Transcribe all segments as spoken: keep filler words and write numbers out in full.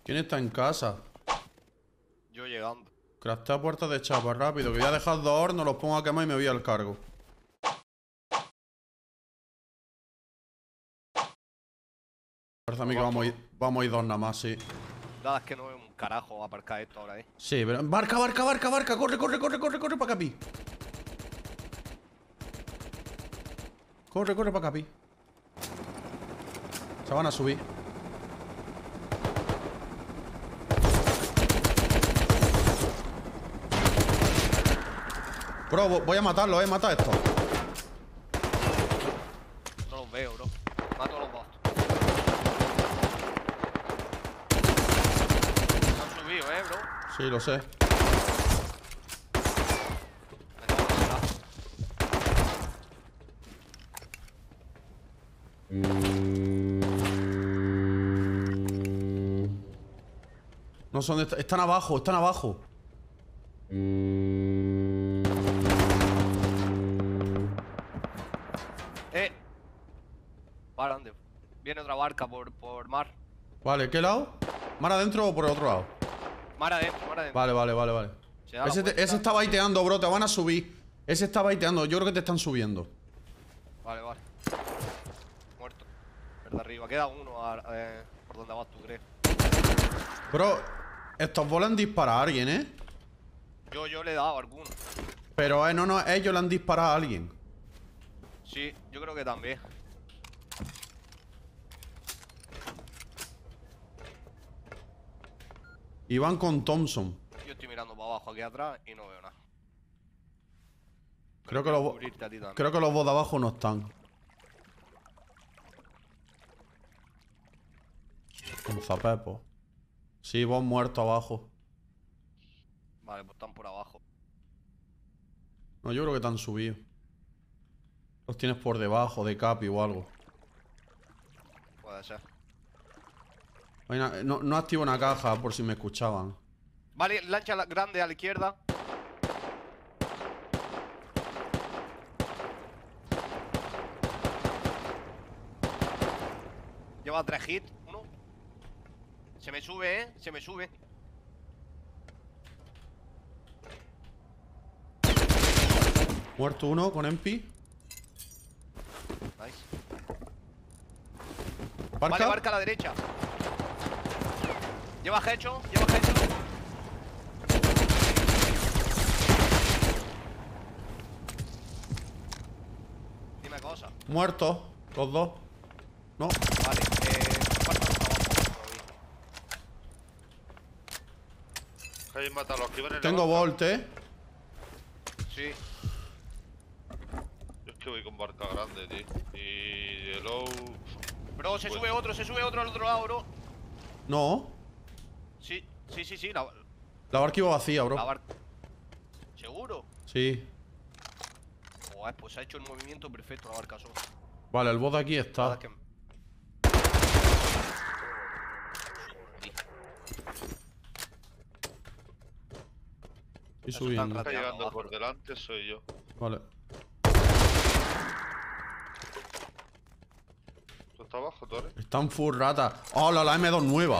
¿Quién está en casa? Yo llegando. Craftea puertas de chapa, rápido. Que voy a dejar dos hornos, los pongo a quemar y me voy al cargo. Parece a mí que vamos a, ir, vamos a ir dos nada más, sí. Nada, es que no veo un carajo aparcar esto ahora, eh. Sí, pero... ¡Barca, barca, barca, barca! ¡Corre, corre, corre, corre, corre para Capi! Corre, corre para Capi. Se van a subir. Bro, voy a matarlo, eh. Mata esto. No los veo, bro. Mato a los dos. Se han subido, eh, bro. Sí, lo sé. No son... Est están abajo, están abajo. Eh. Para, ¿dónde? Viene otra barca por, por mar. Vale, ¿qué lado? ¿Mar adentro o por el otro lado? Mar adentro, mar adentro. Vale, vale, vale, vale. Ese, te, ese está baiteando, bro, te van a subir. Ese está baiteando, yo creo que te están subiendo. Vale, vale. Muerto. Verdad arriba. Queda uno a, eh, por donde vas tú, crees. Bro, estos volan disparar a alguien, ¿eh? Yo, yo le he dado a alguno. Pero, eh, no, no, ellos le han disparado a alguien. Sí, yo creo que también. Y van con Thompson. Yo estoy mirando para abajo aquí atrás y no veo nada. Creo que, los, creo que los bots de abajo no están. Un zapepo. Sí, vos muerto abajo. Vale, pues están por abajo. No, yo creo que te han subido. Los tienes por debajo de Capi o algo. Puede ser. No, no activo una caja por si me escuchaban. Vale, lancha grande a la izquierda. Lleva tres hits, uno. Se me sube, eh, se me sube. Muerto uno con Empi. Nice. ¿Barca? Vale, barca a la derecha. Lleva hecho, lleva hecho. Dime cosa. Muertos, los dos. No. Vale, eh. Hay matado a los que iban en Tengo la Volt, eh. Sí. Yo es que voy con barca grande, tío. Y de low. Bro, se Pues- sube otro, se sube otro al otro lado, bro. No. Sí, sí, sí, sí. La, La barca iba vacía, bro. la barca. ¿Seguro? Sí. Joder, pues ha hecho el movimiento perfecto la barca sola. Vale, el bot de aquí La está. verdad es que- Estoy Eso subiendo. está Está Rateando llegando abajo. por delante, soy yo. Vale. ¿Tú estás abajo, Torres? Están full ratas. ¡Hola, la M dos nueva!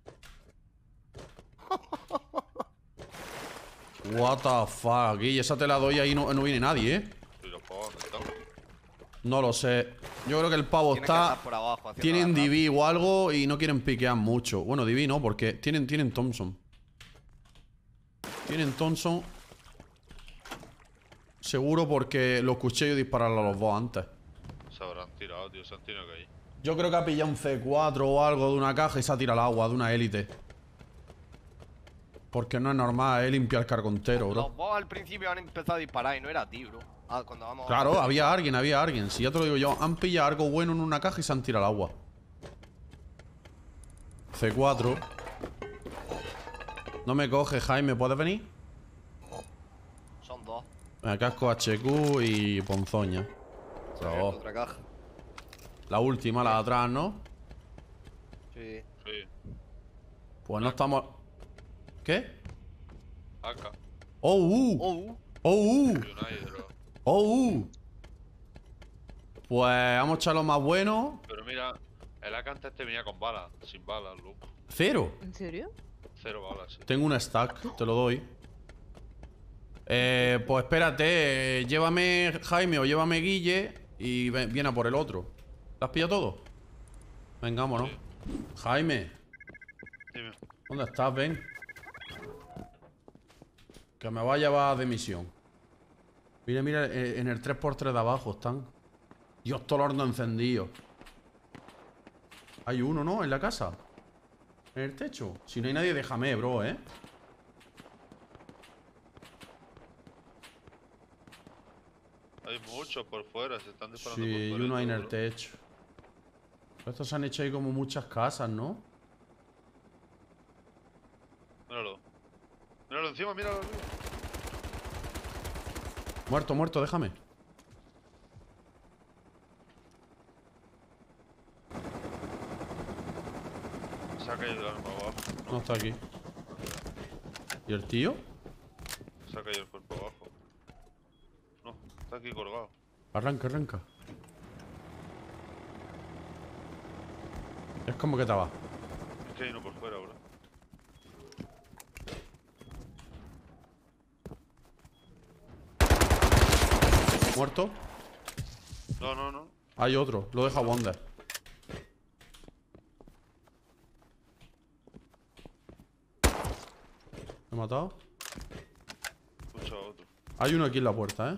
What the fuck. Y esa te la doy ahí no, no viene nadie, ¿eh? ¿Y los pavos dónde están? No lo sé. Yo creo que el pavo Tiene que está... estar por abajo haciendo Tienen la D V o algo y no quieren piquear mucho. Bueno, D V no, porque tienen, tienen Thompson. Tienen Thompson. Seguro porque los cuchillos dispararon a los dos antes. Se habrán tirado, tío. Se han tenido que ir. Yo creo que ha pillado un C cuatro o algo de una caja y se ha tirado al agua, de una élite. Porque no es normal, es limpiar el cargo entero, bro. Los boss al principio han empezado a disparar y no era a ti, bro. Ah, cuando vamos Claro, a... había alguien, había alguien. Si ya te lo digo yo, han pillado algo bueno en una caja y se han tirado al agua. C cuatro. No me coge, Jaime, ¿puedes venir? Son dos. Venga, casco H Q y ponzoña. Pero, Otra caja. la última, la de atrás, ¿no? Sí. Sí. Pues no estamos... ¿Qué? Acá. ¡Oh, uh! Oh, ¡Oh, uh! Y una hidro. ¡Oh, uh! Pues vamos a echar lo más bueno. Pero mira, El A K antes te venía con balas, sin balas, loco. ¿Cero? ¿En serio? Cero balas, sí. Tengo un stack, te lo doy. Eh, pues espérate, eh, llévame Jaime o llévame Guille y ven- viene a por el otro. ¿Te has pillado todo? Vengámonos. Sí. Jaime, Dime. ¿dónde estás? Ven. Que me va a llevar de misión. Mira, mira, eh, en el tres por tres de abajo están. Dios, todo el horno encendido. Hay uno, ¿no? En la casa. En el techo. Si no hay nadie, déjame, bro, ¿eh? Hay muchos por fuera, se están disparando Sí, por y fuera. uno y hay en todo, el bro. techo. Estos se han hecho ahí como muchas casas, ¿no? Míralo. Míralo encima, míralo arriba. Muerto, muerto, déjame. Se ha caído el arma abajo. No está aquí. ¿Y el tío? Se ha caído el cuerpo abajo. No, está aquí colgado. Arranca, arranca. Es como que te va. Es que hay uno por fuera, bro. ¿Muerto? No, no, no. Hay otro, lo deja Wonder. ¿Me he matado? Escucha a otro. Hay uno aquí en la puerta, ¿eh?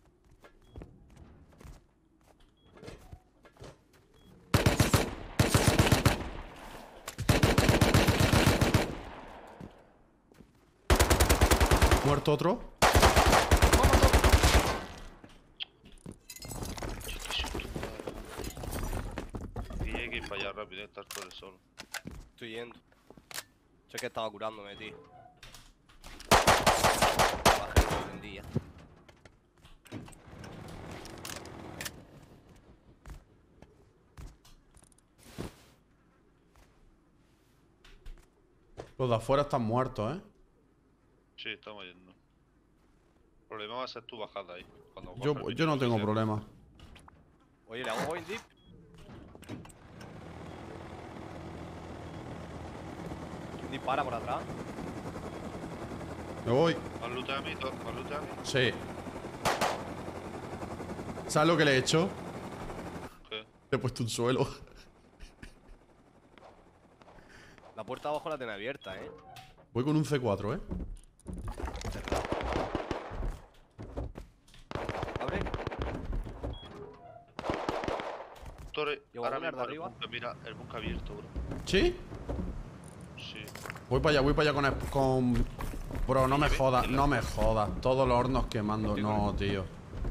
¿Muerto otro? Y hay que ir para allá rápido, hay que estar por el solo. Estoy yendo. Yo es que estaba curándome, tío. Bajé todo el día. Los de afuera están muertos, ¿eh? Sí, estamos yendo. El problema va a ser tu bajada ahí. Cuando Yo, bajes el yo no bicho tengo suficiente. problema. Oye, ¿le hago point deep? ¿Quién dispara por atrás? Me voy. ¿Más lute a mí? to- ¿Más lute a mí? Sí. ¿Sabes lo que le he hecho? ¿Qué? Le he puesto un suelo. La puerta de abajo la tiene abierta, ¿eh? Voy con un C cuatro, ¿eh? Abre. Torre, Llevo ahora una mismo de el arriba. búnker, mira, el búnker abierto, bro. ¿Sí? Sí. Voy para allá, voy para allá con, el- con... Bro, no me jodas, no me jodas. Todos los hornos quemando. No, tío.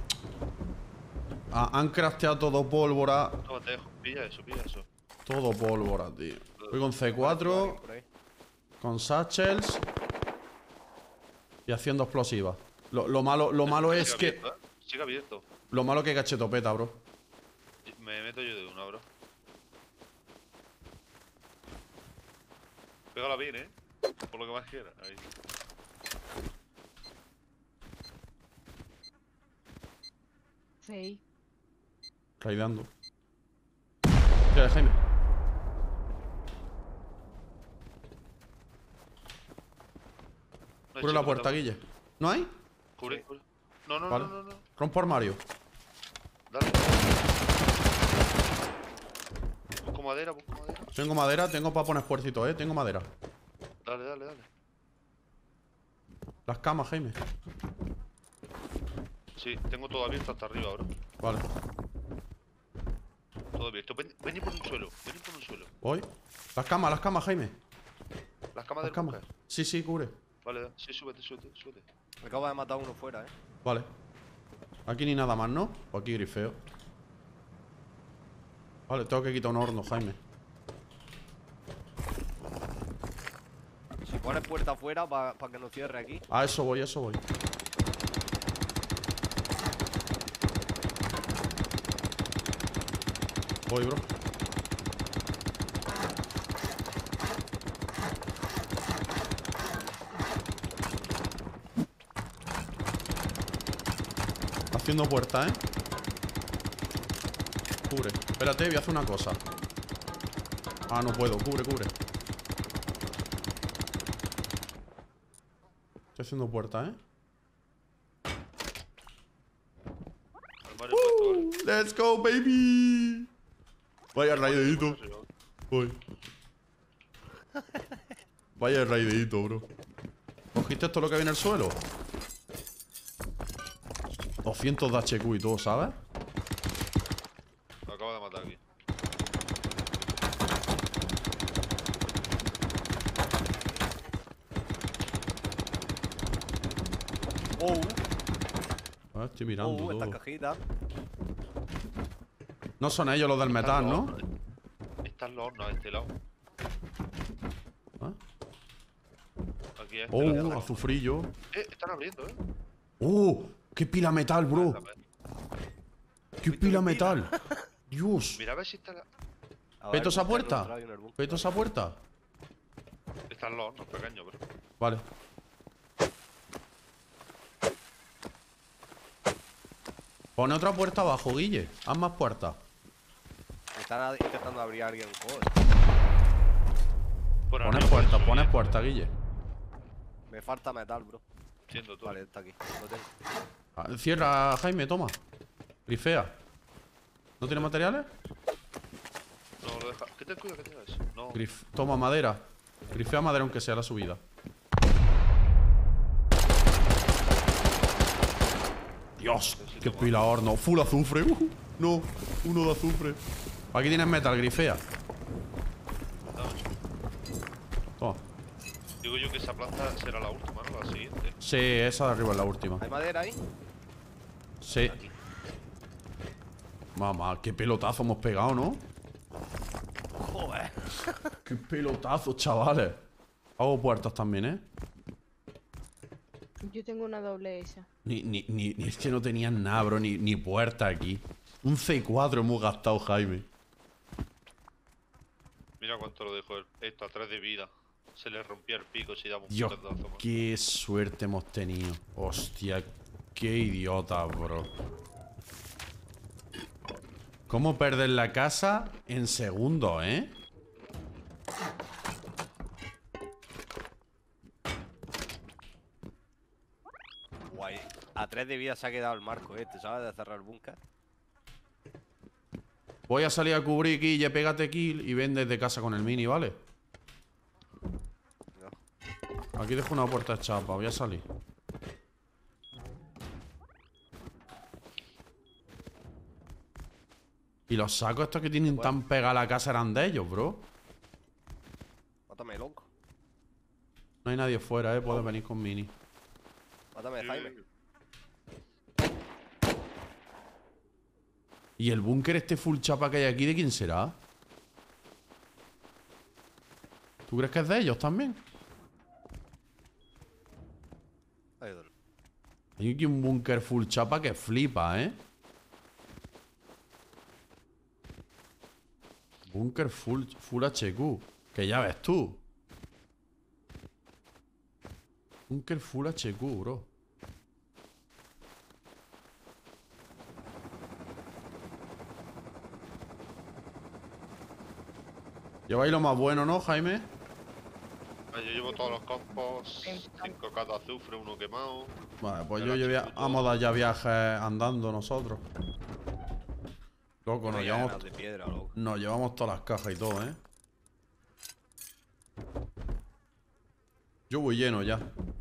Ah, han crafteado todo pólvora. Toma, te dejo. Pilla eso, pilla eso. Todo pólvora, tío. Voy con C cuatro, Por ahí. con satchels y haciendo explosivas. Lo, lo malo, lo malo Sigue es que... abierto, ¿eh? Sigue abierto. Lo malo que hay cachetopeta, bro. Me meto yo de una, bro. Pégala bien, eh. Por lo que más quieras. Ahí. Sí. Raideando. Tira, Jaime. No hay Cubre la chico, puerta, dame. Guille. ¿No hay? Cubre, cubre. No, no, Vale. no, no, no. Rompo armario. Dale. Busco madera, busco madera. Tengo madera, tengo para poner puercitos, eh. Tengo madera. Dale, dale, dale. Las camas, Jaime. Sí, tengo todo abierto hasta arriba, bro. Vale. Todo abierto. Ven, vení por un suelo, vení por un suelo. Voy. Las camas, las camas, Jaime. Las camas Las del camas. búnker. Sí, sí, cubre. Vale, dale. Sí, súbete, súbete, súbete. Me acabo de matar uno fuera, ¿eh? Vale. Aquí ni nada más, ¿no? O aquí grifeo. Vale, tengo que quitar un horno, Jaime. Si pones puerta afuera para que no cierre aquí. A eso voy, a eso voy. Voy, bro. Haciendo puerta, ¿eh? Cubre. Espérate, voy a hacer una cosa. Ah, no puedo. Cubre, cubre. Estoy haciendo puerta, ¿eh? Armario puesto, ¿vale? ¡Let's go, baby! Vaya raidito. Voy. Vaya raidito, bro. ¿Cogiste esto lo que viene al suelo? doscientos de H Q y todo, ¿sabes? Me acaba de matar aquí. Oh, Ah, estoy mirando oh, esta todo. cajita. No son ellos los del metal, ¿no? Están los hornos a este lado. ¿Ah? Aquí a este Oh, lado. azufrillo. Eh, están abriendo, eh. ¡Oh! ¡Qué pila metal, bro! ¡Qué pila metal! ¡Dios! Mira a ver si está la... A ver, ¿Peto esa búscalo, puerta? entra ahí en el búnker. ¿Peto esa puerta? Están los hornos pequeños, bro. Vale. Pone otra puerta abajo, Guille. Haz más puertas. Están a- intentando abrir a alguien. Joder. Por Pones arriba, puerta, por pones subir. puerta, Guille. Me falta metal, bro. Siendo tú. Vale, está aquí. Lo tengo. Ah, Cierra, Jaime, toma. Grifea. ¿No tiene materiales? No, lo deja. ¿Qué te cuida? ¿Qué tienes? No. Grif- Toma madera. Grifea madera aunque sea la subida. Dios, qué pila horno. Full azufre. Uh, no, uno de azufre. Aquí tienes metal, grifea. Toma. Digo yo que esa planta será la última, ¿no? La siguiente. Sí, esa de arriba es la última. ¿Hay madera ahí? Sí. Aquí. Mamá, qué pelotazo hemos pegado, ¿no? Joder. Qué pelotazo, chavales. Hago puertas también, ¿eh? Yo tengo una doble esa. Ni, ni, ni, ni es que no tenían nada, bro, ni, ni puerta aquí. Un C cuatro hemos gastado, Jaime. Mira cuánto lo dejó el- esto a tres de vida. Se le rompía el pico si damos un Dios, pedazo más. qué suerte hemos tenido. Hostia, qué idiota, bro. ¿Cómo perder la casa en segundos, eh? Guay. A tres de vida se ha quedado el marco este, ¿sabes? De cerrar el búnker. Voy a salir a cubrir, Guille, pégate kill y ven desde casa con el mini, ¿vale? No. Aquí dejo una puerta de chapa, voy a salir. Y los sacos estos que tienen tan pegada a la casa eran de ellos, bro. Mátame, loco. No hay nadie fuera, eh, puedes venir con mini. Mátame, Jaime. ¿Y el búnker este full chapa que hay aquí, de quién será? ¿Tú crees que es de ellos también? Ayúdalo. Hay aquí un búnker full chapa que flipa, ¿eh? Búnker full, full H Q. Que ya ves tú. Búnker full H Q, bro. Lleváis lo más bueno, ¿no, Jaime? Ah, yo llevo todos los compos, cinco K de azufre, uno quemado. Vale, pues El yo llevé, H Q todo. vamos a dar ya viajes andando nosotros. Loco, nos Tenía llevamos, ganas de piedra, loco. nos llevamos todas las cajas y todo, ¿eh? Yo voy lleno ya.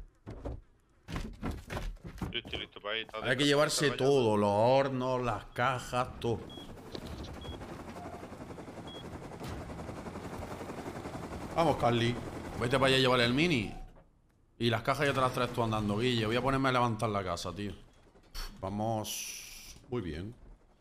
Yo estoy listo para ir. Hay que llevarse todo, los hornos, las cajas, todo. Vamos, Carly. Vete para allá a llevar el mini. Y las cajas ya te las traes tú andando, Guille. Voy a ponerme a levantar la casa, tío. Uf, vamos... Muy bien.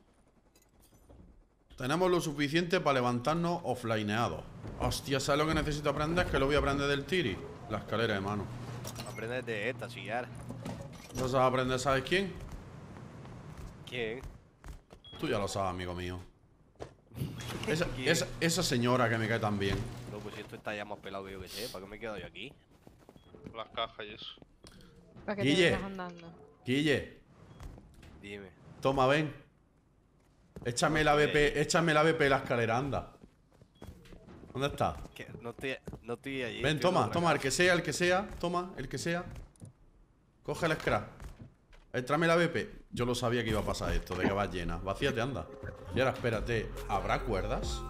Tenemos lo suficiente para levantarnos offlineados. Hostia, ¿sabes lo que necesito aprender? Que lo voy a aprender del tiri. La escalera de mano. Aprende de esta, si ya. ¿Lo sabes aprender, sabes quién? ¿Quién? Tú ya lo sabes, amigo mío. Esa, ¿Quién? esa, esa señora que me cae tan bien. No, pues si esto está ya más pelado que yo que sé. ¿Para qué me he quedado yo aquí? Las cajas y eso. Para que Guille. te vayas andando. Guille, Dime. toma, ven. Échame la B P, échame la B P la escalera, anda. ¿Dónde está? Que no estoy, no estoy allí. Ven, estoy en toma, otra toma, el casa. que sea, el que sea. Toma, el que sea. Coge el scrap. Eh, tráeme la B P. Yo lo sabía que iba a pasar esto, de que vas llena. Vacíate, anda. Y ahora espérate, ¿habrá cuerdas?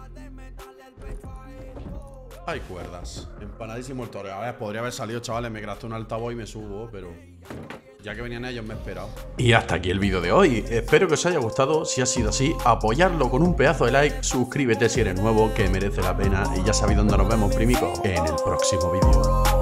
Hay cuerdas. Empanadísimo el toro. A ver, podría haber salido, chavales. Me gasté un altavoz y me subo, pero ya que venían ellos me he esperado. Y hasta aquí el vídeo de hoy. Espero que os haya gustado. Si ha sido así, apoyarlo con un pedazo de like. Suscríbete si eres nuevo, que merece la pena. Y ya sabéis dónde nos vemos, primicos, en el próximo vídeo.